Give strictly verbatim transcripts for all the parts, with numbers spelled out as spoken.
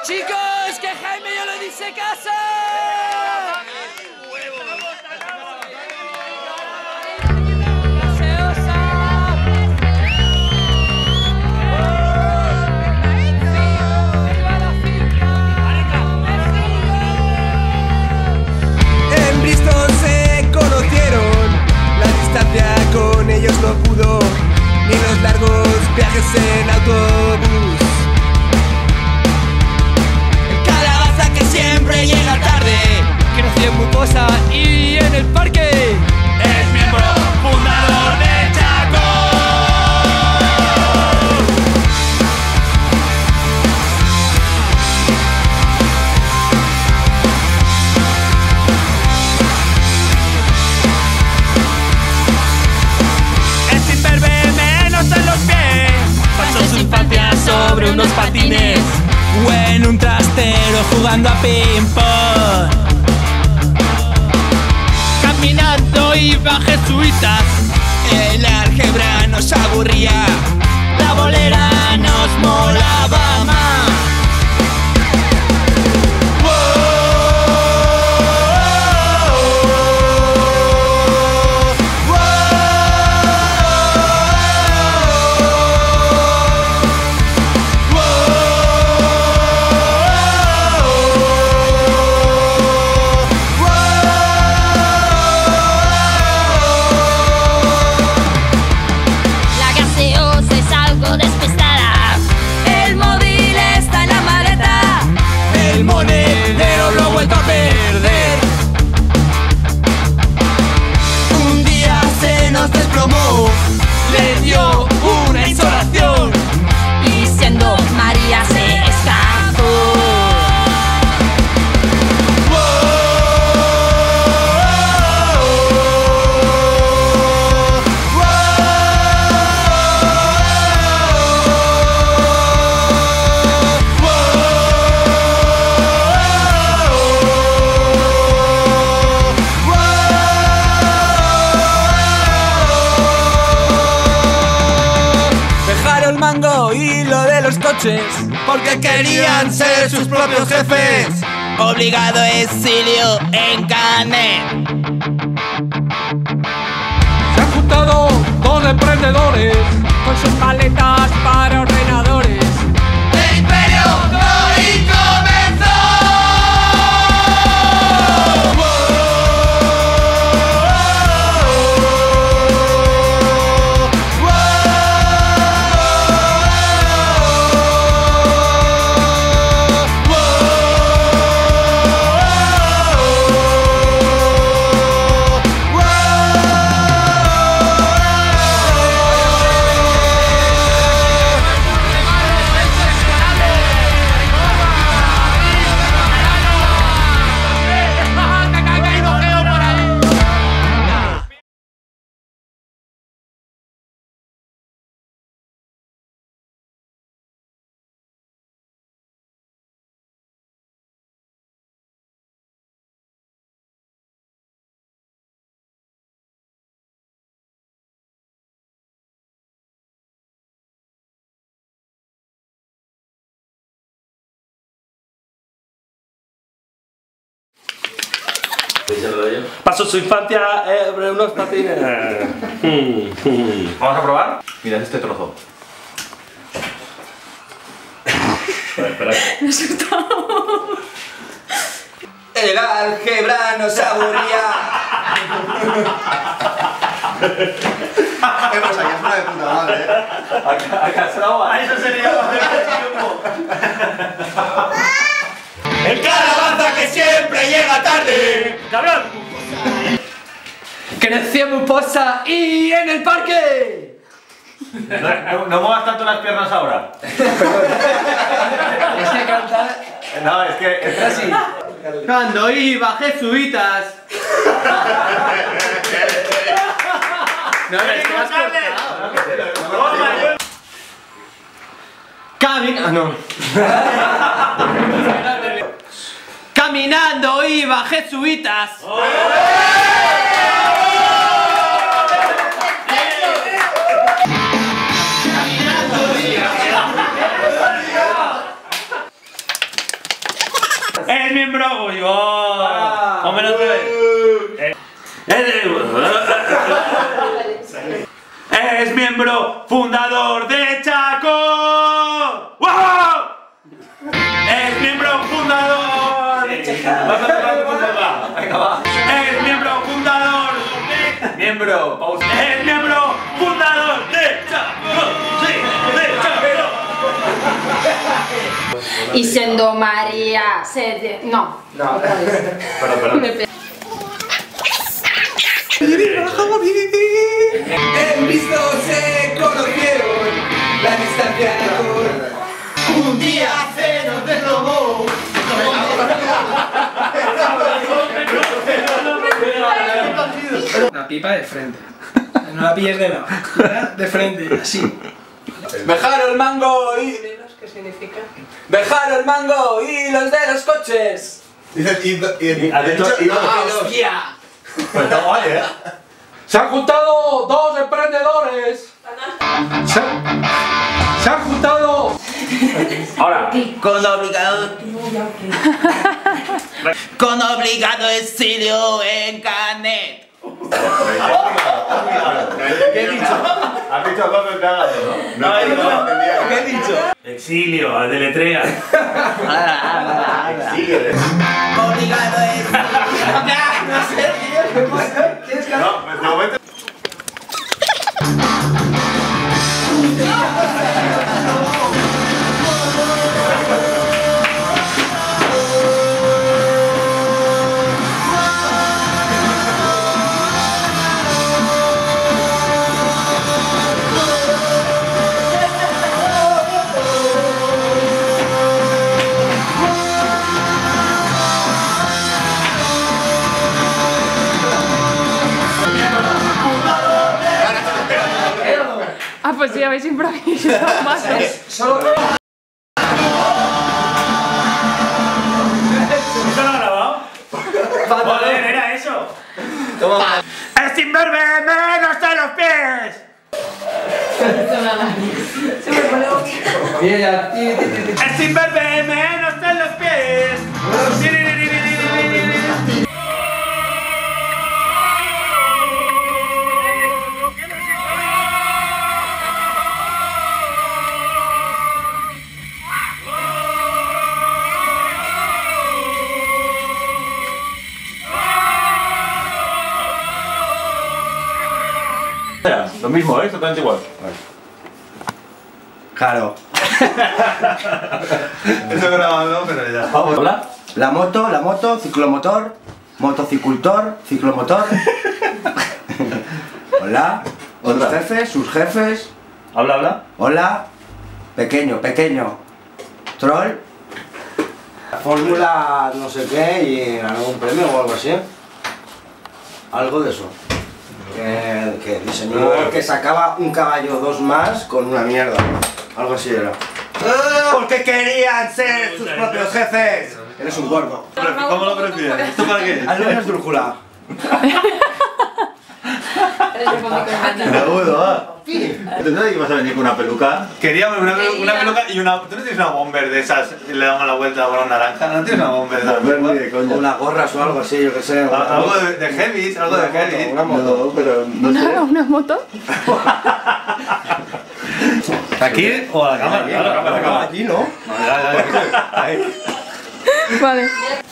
Chicos, que Jaime ya lo dice casa. En Bristol se conocieron, la distancia con ellos no pudo, ni los largos viajes en autobús. El calabaza que siempre llega tarde, Creció en Mucosa y en el parque. es miembro fundador de Chaco. Es imberbe menos en los pies, pasó su infancia sobre unos patines o en un trastero jugando a ping-pong. Caminando iba jesuitas, el álgebra nos aburría, la bolera nos molaba más. La gaseosa es algo despistada. El móvil está en la maleta. El monedero lo ha vuelto a perder. Un día se nos desplomó, le dio una insolación Y siendo María se escapó. Dejaron el mango y lo de los coches porque querían ser sus propios jefes. Obligado exilio en Canet. Se han juntado dos emprendedores con sus maletas para ordenadores. El imperio hoy comenzó. Pasó su infancia sobre unos patines. ¿Vamos a probar? Mirad este trozo. Espera, espera. Me he asustado. El álgebra nos aburría. Hemos allá es una de puta madre, ¿eh? ¿Ha casado? Ah, eso sería más El calabaza que siempre llega tarde. ¡Cabrón! Creció en Mucosa y en el parque. No, no, no muevas tanto las piernas ahora. Es que cantar No, es que... es así. Cuando iba jesuitas. No, es que has cortado. Camin... Ah, no. Caminando iba jesuitas. Es miembro. Uy, oh. Pónmelo otra vez. Es miembro fundador de Chaco. ¡Wow! Es miembro fundador de Chaco. Venga, va. Es miembro fundador de... Miembro, pausa. Es miembro fundador de Chaco. Sí, de Chaco. Y siendo María se... de- No. No, perdón, perdón. Me pe- En visto se conocieron, la distancia con un día se nos desplomó. Una pipa de frente. No la pilles de lado. ¿verdad? De frente, así. Dejar el mango y... ¿Qué significa? Dejar el mango y los de los coches. Dices, y, y, y, ¿Has dicho y los ¡Ah, kilos? hostia! Pues está guay, ¿eh? Se han juntado dos emprendedores. Se, se han juntado. Ahora. Con obligado. Con obligado exilio en Canet. ¿Qué he dicho? Has dicho cosas que hagas, ¿no? No, no, no, entendía. ¿Qué he dicho? Exilio, a deletrea. Sigue. Obligado exilio. Ya, no sé, tío. No, de momento. Ah, pues sí, habéis improvisado más. ¿Eso lo ha grabado? Joder, era eso. Toma. ¡Es sin verme menos de los pies! Mira ya. Ti, ti, ti, ti. ¡Es sin verme menos de los pies! Lo mismo, ¿eh? Totalmente igual. Claro. Eso grabado, pero ya. Vamos. Hola. La moto, la moto, ciclomotor, motocicultor, ciclomotor. Hola. Sus Otra. jefes, sus jefes. Habla, habla. Hola. Pequeño, pequeño. Troll. Fórmula no sé qué y algún premio o algo así. Algo de eso. Que, que diseñó que sacaba un caballo dos más con una mierda. Algo así era. Porque querían ser sus propios jefes. Eres un gordo. ¿Cómo lo prefieres? ¿Esto para qué? Hazle una esdrújula. Me agudo, va. ¿Entendés que ibas a venir con una peluca? Quería una, una peluca y una... ¿Tú no tienes una bomber de esas y le damos la vuelta a la naranja? ¿No tienes una bomber de esas? Bomber ni de O coña. unas gorras o algo así, yo que sé. una- Algo de, de heavies, algo de Una moto, heavy. una moto. No, pero no sé. ¿Una, una moto? ¿Aquí o a la cámara? Aquí, A la cámara, a la cámara. Allí, ¿no? Ahí. Vale.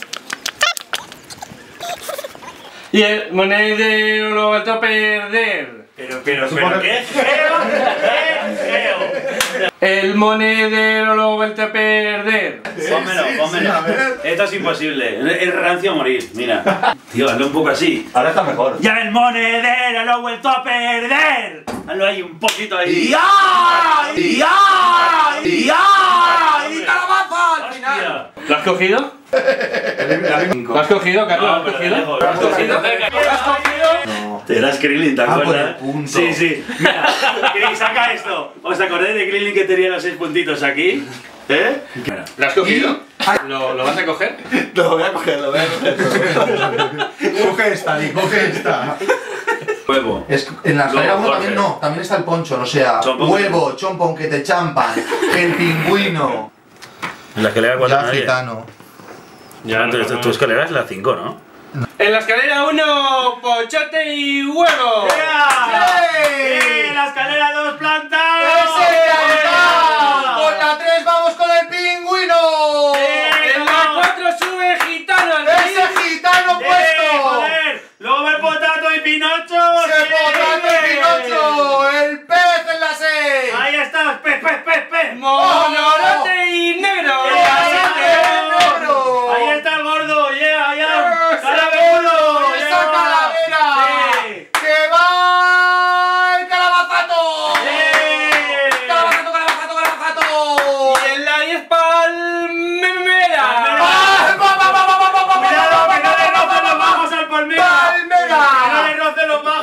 Y el monedero lo ha vuelto a perder. Pero, pero, pero, ¿qué feo? ¿Qué feo? El monedero lo ha vuelto a perder. Pónmelo, pónmelo. a ver. Esto es imposible. Es rancio a morir, mira. Tío, hazlo un poco así. Ahora está mejor. ¡Ya el monedero lo ha vuelto a perder! Hazlo ahí un poquito ahí. ¡Ya! ¡Ya! ¡Ya! ¡Y calabaza al final! ¿Lo has cogido? ¿Lo has cogido, Carlos? ¿Lo has cogido? ¿Lo has cogido? Venga, ¿lo has cogido? Te eras Krillin, ¿te Ah, por acuerdas? el punto. Sí, sí. Mira, Krillin, saca esto. ¿Os acordáis de Krillin que tenía los seis puntitos aquí? ¿Eh? ¿Lo has cogido? ¿Lo, ¿Lo vas a coger? Lo voy a coger, lo voy a coger. Coge esta, Di, coge esta. Huevo. Es, en la escalera Luego, uno también Jorge. no, también está el poncho, o sea, Chompón. huevo, chompón que te champan, el pingüino, En la escalera ya cuatro nadie. gitano. Ya, entonces tu escalera es la cinco, ¿no? En la escalera uno, pochote y huevo. ¡Sí! ¡La escalera dos plantas! Con la tres vamos con el pingüino. En la cuatro sube gitano. ¡Ese gitano puesto! ¡Joder! Luego va el potato y Pinocho. ¡Se potato y Pinocho! ¡El pez en la seis! Ahí está, pez, pez, pez, pez. Monorote y negro.